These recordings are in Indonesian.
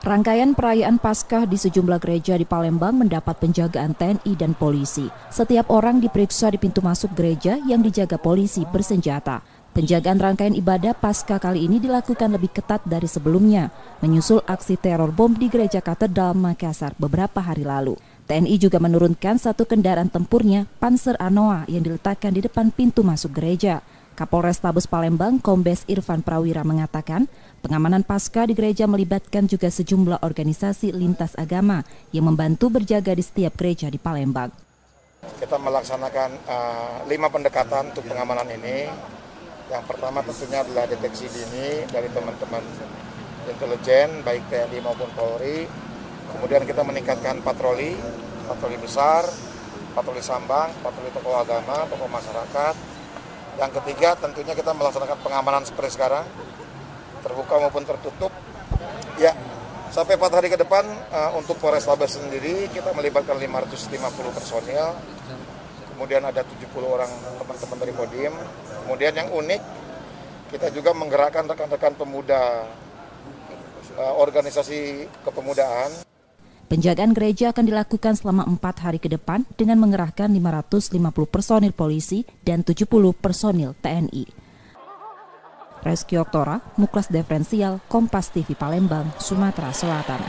Rangkaian perayaan Paskah di sejumlah gereja di Palembang mendapat penjagaan TNI dan polisi. Setiap orang diperiksa di pintu masuk gereja yang dijaga polisi bersenjata. Penjagaan rangkaian ibadah Paskah kali ini dilakukan lebih ketat dari sebelumnya, menyusul aksi teror bom di Gereja Katedral Makassar beberapa hari lalu. TNI juga menurunkan satu kendaraan tempurnya, Panzer Anoa, yang diletakkan di depan pintu masuk gereja. Kapolrestabes Palembang, Kombes Irfan Prawira mengatakan, pengamanan Paskah di gereja melibatkan juga sejumlah organisasi lintas agama yang membantu berjaga di setiap gereja di Palembang. Kita melaksanakan 5 pendekatan untuk pengamanan ini. Yang pertama tentunya adalah deteksi dini dari teman-teman intelijen, baik TNI maupun Polri. Kemudian kita meningkatkan patroli besar, patroli sambang, patroli tokoh agama, tokoh masyarakat. Yang ketiga tentunya kita melaksanakan pengamanan seperti sekarang, terbuka maupun tertutup. Ya, sampai 4 hari ke depan untuk Polrestabes sendiri kita melibatkan 550 personil. Kemudian ada 70 orang teman-teman dari Kodim. Kemudian yang unik, kita juga menggerakkan rekan-rekan pemuda organisasi kepemudaan. Penjagaan gereja akan dilakukan selama 4 hari ke depan dengan mengerahkan 550 personil polisi dan 70 personil TNI. Reski Oktora, Muklas Diferensial, Kompas TV Palembang, Sumatera Selatan.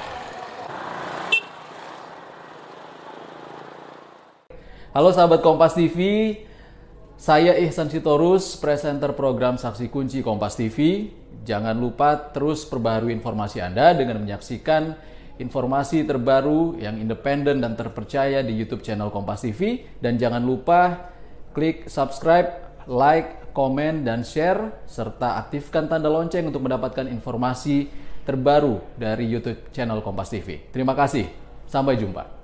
Halo sahabat Kompas TV, saya Ihsan Sitorus, presenter program Saksi Kunci Kompas TV. Jangan lupa terus perbaharui informasi Anda dengan menyaksikan informasi terbaru yang independen dan terpercaya di YouTube channel Kompas TV. Dan jangan lupa klik subscribe, like, komen, dan share, serta aktifkan tanda lonceng untuk mendapatkan informasi terbaru dari YouTube channel Kompas TV. Terima kasih, sampai jumpa.